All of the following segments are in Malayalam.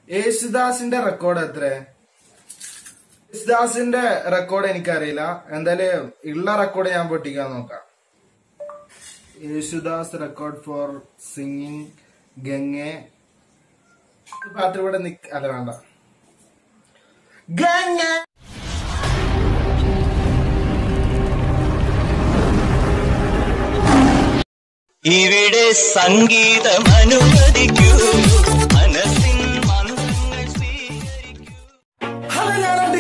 യേശുദാസിന്റെ റെക്കോർഡ് എത്ര? യേശുദാസിന്റെ റെക്കോർഡ് എനിക്കറിയില്ല. എന്തായാലും ഉള്ള റെക്കോർഡ് ഞാൻ പൊട്ടിക്കാൻ നോക്കാം. Yesudas record for singing Gange. പാട്ട് ഇവിടെ അല്ല വേണ്ട. ഗംഗ ഇവിടെ സംഗീതം അനുവദിക്കൂ, മനസ്സിൻ മന്ത്രങ്ങൾ സ്വീകരിക്കൂ. ഹലോ,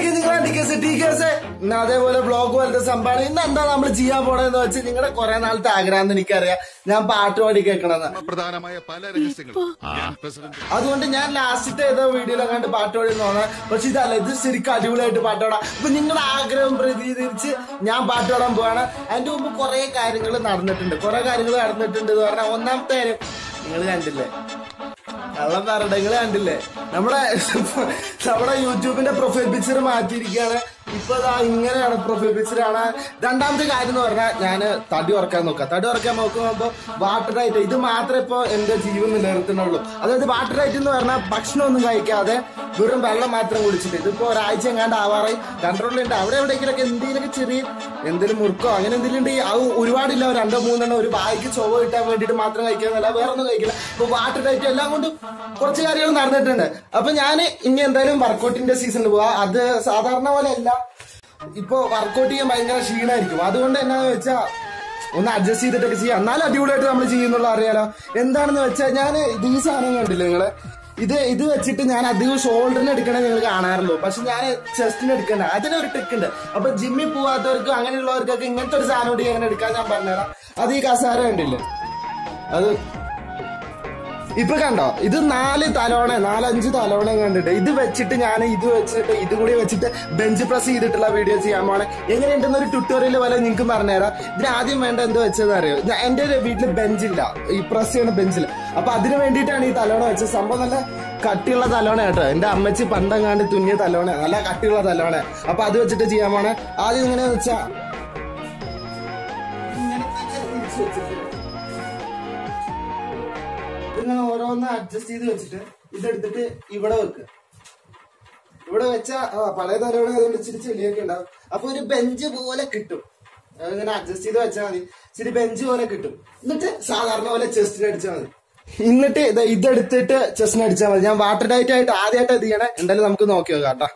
ഞാൻ അതേപോലെ ബ്ലോഗ് പോലത്തെ സംഭവമാണ്. ഇന്ന് എന്താ നമ്മൾ ചെയ്യാൻ പോണെന്ന് വെച്ച് നിങ്ങളുടെ കുറെ നാളത്തെ ആഗ്രഹം എനിക്കറിയാം. ഞാൻ പാട്ട് പാടി കേൾക്കണമെന്ന്. പ്രധാനമായ പല രഹസ്യങ്ങളും അതുകൊണ്ട് ഞാൻ ലാസ്റ്റത്തെ ഏതോ വീഡിയോയിലെ കണ്ട് പാട്ട് പാടി തോന്നാം. പക്ഷെ ഇതല്ല, ഇത് ശരിക്കും അടിപൊളിയായിട്ട് പാട്ട് പാടാം. അപ്പൊ നിങ്ങളുടെ ആഗ്രഹം പ്രതിനിധീകരിച്ച് ഞാൻ പാട്ട് പാടാൻ പോവാണ്. അതിന്റെ മുമ്പ് കുറെ കാര്യങ്ങൾ നടന്നിട്ടുണ്ട് എന്ന് പറഞ്ഞാൽ, ഒന്നാമത്തെ കാര്യം നിങ്ങൾ കണ്ടില്ലേ, കള്ളം പറയണ്ട, നിങ്ങൾ കണ്ടില്ലേ, നമ്മുടെ യൂട്യൂബിന്റെ പ്രൊഫൈൽ പിക്ചർ മാറ്റിയിരിക്കുകയാണ്. ഇപ്പൊ ഇങ്ങനെയാണ് പ്രൊഫൈൽ പിക്ചറാണ്. രണ്ടാമത്തെ കാര്യം എന്ന് പറഞ്ഞാൽ, ഞാൻ തടി ഉറക്കാൻ നോക്കുമ്പോ വാട്ടർ ഡയറ്റ്, ഇത് മാത്രമേ ഇപ്പൊ എന്റെ ജീവൻ നിലനിർത്തുന്നുള്ളൂ. അതായത് വാട്ടർ ഡയറ്റ് എന്ന് പറഞ്ഞാൽ ഭക്ഷണമൊന്നും കഴിക്കാതെ വെറും വെള്ളം മാത്രം കുടിച്ചിട്ട്, ഇതിപ്പോ ഒരാഴ്ച എങ്ങാണ്ട് ആവാറായി. കൺട്രോളുണ്ട്. അവിടെ എവിടെയെങ്കിലൊക്കെ എന്തെങ്കിലുമൊക്കെ എന്തെങ്കിലും മുറുക്കോ അങ്ങനെ എന്തെങ്കിലും ഉണ്ടെങ്കിൽ അത് ഒരുപാടില്ല, 2-3 ഒരു വായിക്ക് ചൊവ്വ കിട്ടാൻ വേണ്ടിയിട്ട് മാത്രം കഴിക്കാന്നല്ല, വേറെ ഒന്നും കഴിക്കില്ല. ഇപ്പൊ വാട്ടർ ഡയറ്റ് എല്ലാം കൊണ്ടും കുറച്ച് കാര്യങ്ങൾ നടന്നിട്ടുണ്ട്. അപ്പൊ ഞാൻ ഇനി എന്തായാലും വർക്കൗട്ടിന്റെ സീസണിൽ പോവാ. അത് സാധാരണ പോലെ അല്ല, ഇപ്പൊ വർക്കൗട്ട് ചെയ്യാൻ ഭയങ്കര ക്ഷീണമായിരിക്കും. അതുകൊണ്ട് എന്നാന്ന് വെച്ചാൽ ഒന്ന് അഡ്ജസ്റ്റ് ചെയ്തിട്ടൊക്കെ ചെയ്യാം. എന്നാലും അടിപൊളിയായിട്ട് നമ്മൾ ചെയ്യുന്നുള്ള അറിയാലോ. എന്താണെന്ന് വെച്ചാൽ, ഞാൻ ഈ സാധനം കണ്ടില്ല നിങ്ങള്, ഇത് വെച്ചിട്ട് ഞാൻ അധികം ഷോൾഡറിന് എടുക്കണേ നിങ്ങൾ കാണാറുള്ളൂ. പക്ഷെ ഞാൻ ചെസ്റ്റിന് എടുക്കണ്ട. അതിനൊരു ട്രിക്ക് ഉണ്ട്. അപ്പൊ ജിമ്മിൽ പോവാത്തവർക്കും അങ്ങനെയുള്ളവർക്കൊക്കെ ഇങ്ങനത്തെ ഒരു സാധനം കൂടി എങ്ങനെ എടുക്കാൻ ഞാൻ പറഞ്ഞുതരാം. അത് ഈ കസാര കണ്ടില്ലേ, അത് ഇപ്പൊ കണ്ടോ, ഇത് 4-5 തലോണ കണ്ടിട്ട് ഇത് വെച്ചിട്ട് ഞാൻ ഇത് കൂടി വെച്ചിട്ട് ബെഞ്ച് പ്രസ് ചെയ്തിട്ടുള്ള വീഡിയോ ചെയ്യാൻ പോണേ. എങ്ങനെയുണ്ടെന്ന് ഒരു ട്യൂട്ടോറിയൽ പോലെ നിങ്ങൾക്ക് പറഞ്ഞുതരാം. ഇതിന് ആദ്യം വേണ്ട എന്താ വെച്ചതെന്ന് അറിയോ, എന്റെ വീട്ടിൽ ബെഞ്ചില്ല, ഈ പ്രസ് ചെയ്യണ ബെഞ്ചില്ല. അപ്പൊ അതിന് വേണ്ടിയിട്ടാണ് ഈ തലോണ വെച്ചത്. സംഭവം നല്ല കട്ടിയുള്ള തലോണ കേട്ടോ. എന്റെ അമ്മച്ചി പണ്ടെങ്ങാണ്ട് തുന്നിയ തലോണ, നല്ല കട്ടിയുള്ള തലോണ. അപ്പൊ അത് വെച്ചിട്ട് ചെയ്യാൻ പോണേ. ആദ്യം എങ്ങനെയാന്ന് വെച്ചാ, ഇങ്ങനെ ഓരോന്ന് അഡ്ജസ്റ്റ് ചെയ്ത് വെച്ചിട്ട് ഇതെടുത്തിട്ട് ഇവിടെ വെക്കുക. ഇവിടെ വെച്ചാ പഴയ തലയോടെ അതുകൊണ്ട് ഇച്ചിരി ചെളിയൊക്കെ ഉണ്ടാവും. അപ്പൊ ഒരു ബെഞ്ച് പോലെ കിട്ടും. ഇങ്ങനെ അഡ്ജസ്റ്റ് ചെയ്ത് വെച്ചാൽ മതി. ഇച്ചിരി ബെഞ്ച് പോലെ കിട്ടും. എന്നിട്ട് സാധാരണ പോലെ ചെസ്റ്റിന് അടിച്ചാൽ മതി. എന്നിട്ട് ഇതെടുത്തിട്ട് ചെസ്റ്റിന് അടിച്ചാൽ മതി. ഞാൻ വാട്ടർ ഡയറ്റ് ആയിട്ട് ആദ്യമായിട്ട് ഇത് ചെയ്യണേ. എന്തായാലും നമുക്ക് നോക്കി നോക്കാം കേട്ടോ.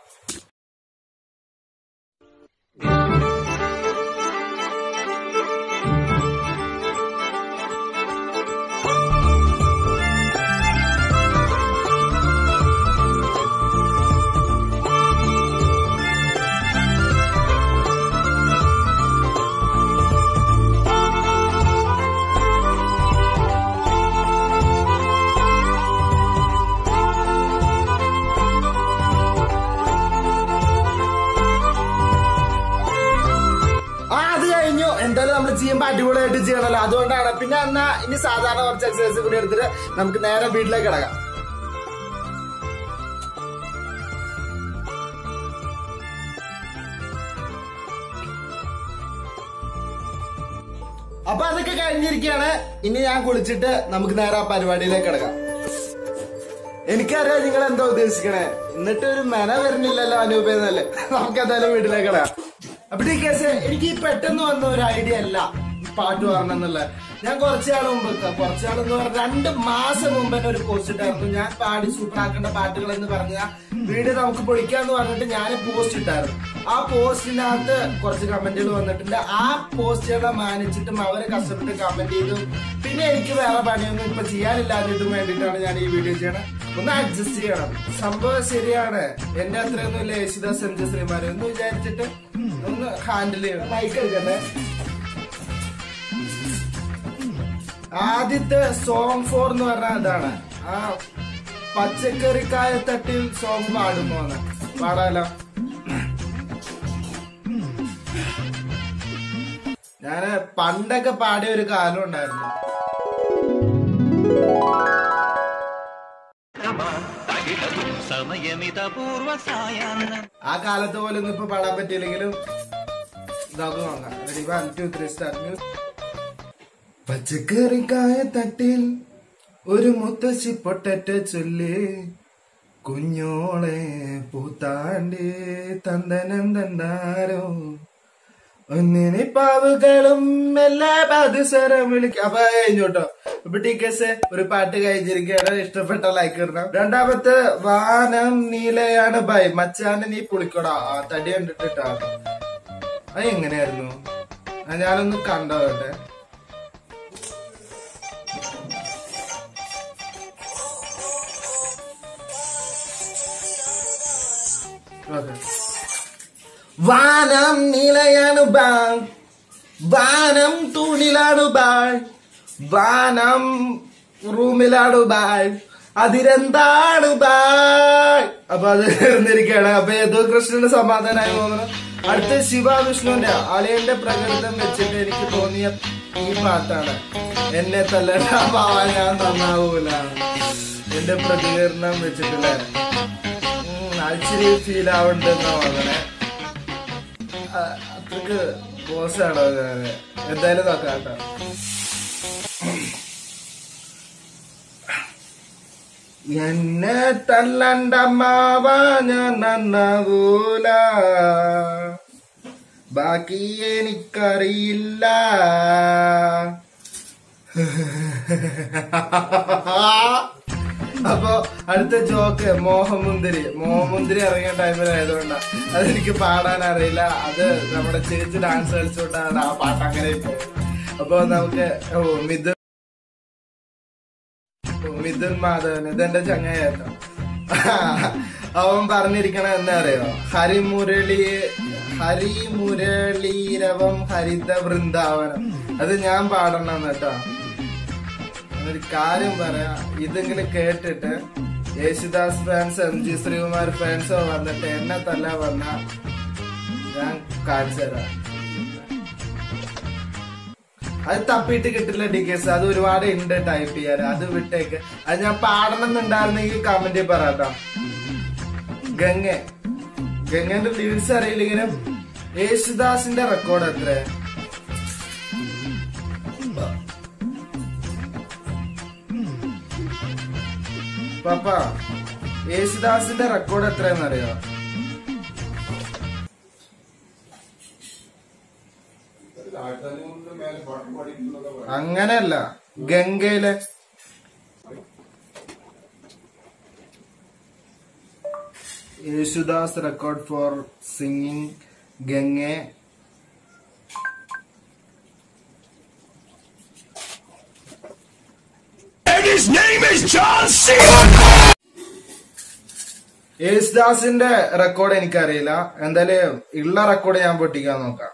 എന്തായാലും നമ്മൾ ചെയ്യുമ്പോൾ അടിപൊളിയായിട്ട് ചെയ്യണല്ലോ, അതുകൊണ്ടാണ്. പിന്നെ എന്നാ ഇനി സാധാരണ കുറച്ച് എക്സസൈസ് കൂടി എടുത്തിട്ട് നമുക്ക് നേരെ വീട്ടിലേക്ക് കിടക്കാം. അപ്പൊ അതൊക്കെ കഴിഞ്ഞിരിക്കുകയാണ്. ഇനി ഞാൻ കുളിച്ചിട്ട് നമുക്ക് നേരെ ആ പരിപാടിയിലേക്ക് കിടക്കാം. എനിക്കറിയാം നിങ്ങൾ എന്താ ഉദ്ദേശിക്കണേ, എന്നിട്ട് ഒരു മെന വരുന്നില്ലല്ലോ അനൂപെന്നല്ലേ. നമുക്ക് എന്തായാലും വീട്ടിലേക്ക് കിടക്കാം. അപ്പൊ ഈ കേസ് എനിക്ക് പെട്ടെന്ന് വന്ന ഒരു ഐഡിയ അല്ല പാട്ട് പാടണമെന്നുള്ളത്. ഞാൻ കുറച്ചാളെന്ന് പറഞ്ഞാൽ 2 മാസം മുമ്പ് തന്നെ ഒരു പോസ്റ്റ് ഇട്ടായിരുന്നു. ഞാൻ പാടി സൂപ്പറാക്കേണ്ട പാട്ടുകൾ എന്ന് പറഞ്ഞ വീഡിയോ നമുക്ക് പൊളിക്കാന്ന് പറഞ്ഞിട്ട് ഞാൻ പോസ്റ്റ് ഇട്ടായിരുന്നു. ആ പോസ്റ്റിനകത്ത് കുറച്ച് കമന്റുകൾ വന്നിട്ടുണ്ട്. ആ പോസ്റ്റുകളെ മാനിച്ചിട്ടും അവരെ കഷ്ടപ്പെട്ട് കമന്റ് ചെയ്തു. പിന്നെ എനിക്ക് വേറെ പണിയൊന്നും ഇപ്പൊ ചെയ്യാനില്ലാതിട്ടും വേണ്ടിയിട്ടാണ് ഞാൻ ഈ വീഡിയോ ചെയ്യണം. ഒന്ന് അഡ്ജസ്റ്റ് ചെയ്യണം. സംഭവം ശരിയാണ്, എന്റെ അത്രയൊന്നും ഇല്ല യേശുദാസ് എം.ജെ. ശ്രീമാരെ ഒന്ന് വിചാരിച്ചിട്ട് ഒന്ന് ഹാൻഡിൽ ചെയ്യണം. മൈക്ക് എടുക്കട്ടെ. ആദ്യത്തെ സോങ് 4 എന്ന് പറഞ്ഞാൽ ഇതാണ്. ആ പച്ചക്കറിക്കായ തട്ടിൽ സോങ് പാടുമ്പോന്ന് പാടാലോ. ഞാന് പണ്ടൊക്കെ പാടിയ ഒരു കാലം ഉണ്ടായിരുന്നു. ആ കാലത്ത് പോലെ ഒന്നും ഇപ്പൊ പാടാൻ പറ്റിയില്ലെങ്കിലും ഇതാക്കും നോക്കാം. Ready, 1 2 3 start. പച്ചക്കറിക്കായ തട്ടിൽ ഒരു മുത്തശ്ശി പൊട്ടറ്റ ചൊല്ലി കുഞ്ഞോളെ പൂത്താണ്ടി തന്തനം തന്നാരോ ഒന്നിനിപ്പാവുകളും എല്ലാ പാതിസരം വിളിക്കും. അപ്പൊ കഴിഞ്ഞോട്ടോ. അപ്പൊ ടീക്കേഴ്സ് ഒരു പാട്ട് കഴിഞ്ഞിരിക്കുകയാണ്. ഇഷ്ടപ്പെട്ട ലൈക്ക് ഇടണം. രണ്ടാമത്തെ വാനം നീലയാണ് ബൈ മച്ചാനെ നീ പുളിക്കോടാ തടി കണ്ടിട്ടാ. അത് എങ്ങനെയായിരുന്നു? ഞാനൊന്ന് കണ്ടോട്ടെ. വാനം നീലയാണ് ബാൾ വാനം തൂണിലാണ് ബാൾ വാനം റൂമിലാണ് ബാൾ അതിരെന്താണ് ബാൾ. അപ്പൊ അത് ഇരുന്നിരിക്കുകയാണ്. അപ്പൊ ഏതോ കൃഷ്ണന്റെ സമാധാനമായി തോന്നുന്നു. അടുത്ത ശിവ വിഷ്ണുവിന്റെ അളിയന്റെ പ്രകൃതം വെച്ചിട്ട് എനിക്ക് തോന്നിയ ഈ പാട്ടാണ്. എന്നെ തല്ലടാ പാവാ ഞാൻ നന്നാവൂല. എന്റെ പ്രതികരണം വെച്ചിട്ടില്ലേ ഇച്ചിരി ഫീൽ ആവണ്ടെന്നാ പറഞ്ഞേ. അത്രക്ക് ബോസാണോ? എന്തായാലും നോക്കാം കേട്ടോ. എന്നെ തല്ലണ്ടമ്മാവാ ഞാൻ നന്നാവൂല ബാക്കി എനിക്കറിയില്ല. അപ്പൊ അടുത്ത ജോക്ക് മോഹമുന്തിരി ഇറങ്ങിയ ടൈമിലായതുകൊണ്ടാ അതെനിക്ക് പാടാൻ അറിയില്ല. അത് നമ്മുടെ ചേച്ചി ഡാൻസ് കളിച്ചോണ്ടാണ് ആ പാട്ട് അങ്ങനെ പോയത്. അപ്പൊ നമുക്ക് മിഥുൻ മാധവൻ ഇതെന്റെ ചങ്ങായിട്ടോ. അവൻ പറഞ്ഞിരിക്കണ എന്താ അറിയോ? ഹരിമുരളീരവം ഹരിത വൃന്ദാവനം. അത് ഞാൻ പാടണം കേട്ടോ. ഒരു കാര്യം പറയാ, ഇതെങ്കിലും കേട്ടിട്ട് യേശുദാസ് ഫാൻസ് MG ശ്രീകുമാർ ഫാൻസോ വന്നിട്ട് എന്നെ തല്ല വന്ന ഞാൻ കാണിച്ചു തരാം. അത് തപ്പിട്ട് കിട്ടില്ല ടിക്കേഴ്സ്. അത് ഒരുപാട് ഉണ്ട് ടൈപ്പ് ചെയ്യാൻ. അത് വിട്ടേക്ക്. അത് ഞാൻ പാടണം എന്നുണ്ടായിരുന്നെങ്കിൽ കമന്റ് പറയാട്ടോ. ഗംഗന്റെ ലിറിക്സ് അറിയില്ലെങ്കിലും യേശുദാസിന്റെ റെക്കോർഡ് എത്ര? പാപ്പ യേശുദാസിന്റെ റെക്കോർഡ് എത്രയെന്നറിയോ? അങ്ങനെയല്ല, ഗംഗയിലെ Yesudas record for singing Gange His name is John C. യേശുദാസിന്റെ റെക്കോർഡ് എനിക്കറിയില്ല. എന്തായാലും ഉള്ള റെക്കോർഡ് ഞാൻ പൊട്ടിക്കാൻ നോക്കാം.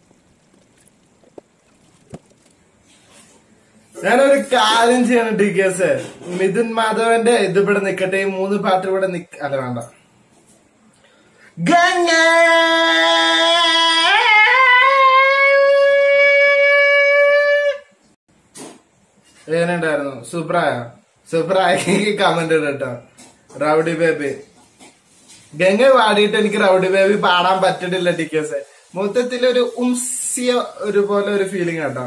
ഞാനൊരു കാര്യം ചെയ്യണം ടിക്കേഴ്സ്. മിഥുൻ മാധവന്റെ ഇത് ഇവിടെ നിക്കട്ടെ. ഈ 3 പാട്ട് ഇവിടെ അല്ല വേണ്ട. ഗംഗ എങ്ങനെയുണ്ടായിരുന്നു? സൂപ്പറായി കമന്റ് കേട്ടോ. റൗഡി ബേബി ഗംഗ പാടിയിട്ട് എനിക്ക് റൗഡി ബേബി പാടാൻ പറ്റിട്ടില്ല ടിക്കേഴ്സ്. മൊത്തത്തിലൊരു ഉംസിയ പോലെ ഒരു ഫീലിംഗ് കേട്ടോ.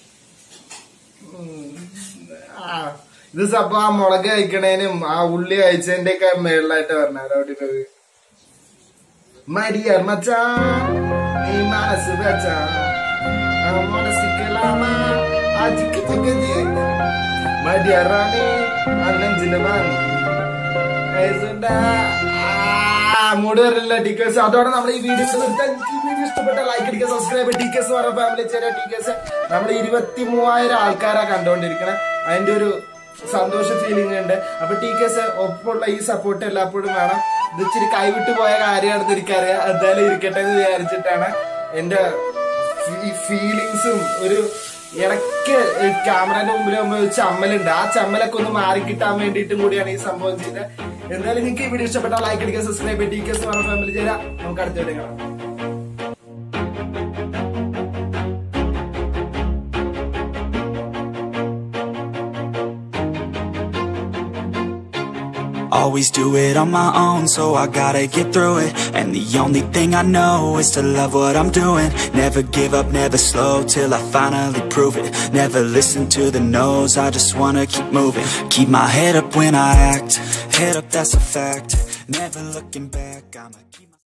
ഇത് സപ്പോ ആ മുളക് കഴിക്കണേനും ആ ഉള്ളി കഴിച്ചതിന്റെ ഒക്കെ മേളിലായിട്ട് പറഞ്ഞ റൗഡി ബേബി. മരിയർ മച്ചാ നീ മനസ്സ് വെച്ചാ മനസ്സിക്കലാമ മൂട് വരില്ല ടീക്കേഴ്സ്. അതോടെ നമ്മൾ ഈ വീഡിയോ ഇഷ്ടപ്പെട്ട ലൈക്ക് അടിക്കുക, സബ്സ്ക്രൈബ് ടീക്കേഴ്സ് പറഞ്ഞ ഫാമിലി ചേരാ ടീക്കേഴ്സ്. നമ്മൾ 23,000 ആൾക്കാരാ കണ്ടോണ്ടിരിക്കണേ. അതിന്റെ ഒരു സന്തോഷ ഫീലിംഗ് ഉണ്ട്. അപ്പൊ ടീക്കേഴ്സ് ഒപ്പമുള്ള ഈ സപ്പോർട്ട് എല്ലാപ്പോഴും വേണം. ഇത് ഇച്ചിരി കൈവിട്ടു പോയ കാര്യമാണെന്ന് എനിക്കറിയാം. എന്തായാലും ഇരിക്കട്ടെ എന്ന് വിചാരിച്ചിട്ടാണ്. എന്റെ ഫീലിങ്സും ഒരു ഇടയ്ക്ക് ക്യാമറയുടെ മുമ്പിൽ ഒരു ചമ്മലുണ്ട്. ആ ചമ്മലൊക്കെ ഒന്ന് മാറിക്കിട്ടാൻ വേണ്ടിയിട്ടും കൂടിയാണ് ഈ സംഭവം ചെയ്തത്. എന്തായാലും നിങ്ങൾക്ക് ഈ വീഡിയോ ഇഷ്ടപ്പെട്ടാൽ ലൈക്ക് അടിക്കുക, സബ്സ്ക്രൈബ് ടീക്കേഴ്സ് പറഞ്ഞ ഫാമിലി ചേരാം. നമുക്ക് അടുത്ത വീഡിയോ കാണാം. always do it on my own, so I gotta get through it. And the only thing I know is to love what I'm doing. Never give up, never slow, till I finally prove it. Never listen to the no's, I just wanna keep moving. Keep my head up when I act, head up, that's a fact. Never looking back, I'ma keep